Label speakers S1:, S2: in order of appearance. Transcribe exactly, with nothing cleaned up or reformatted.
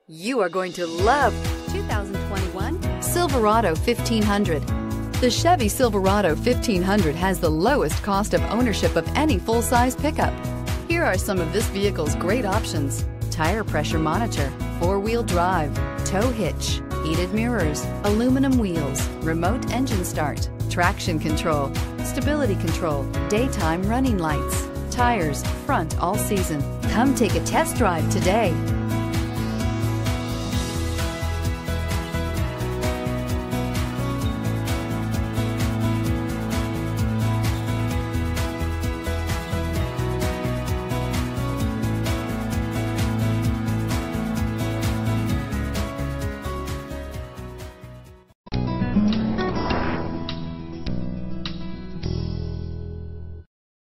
S1: You are going to love two thousand twenty-one Silverado fifteen hundred. The Chevy Silverado fifteen hundred has the lowest cost of ownership of any full-size pickup. Here are some of this vehicle's great options: tire pressure monitor, four-wheel drive, tow hitch, heated mirrors, aluminum wheels, remote engine start, traction control, stability control, daytime running lights, tires, front all season. Come take a test drive today.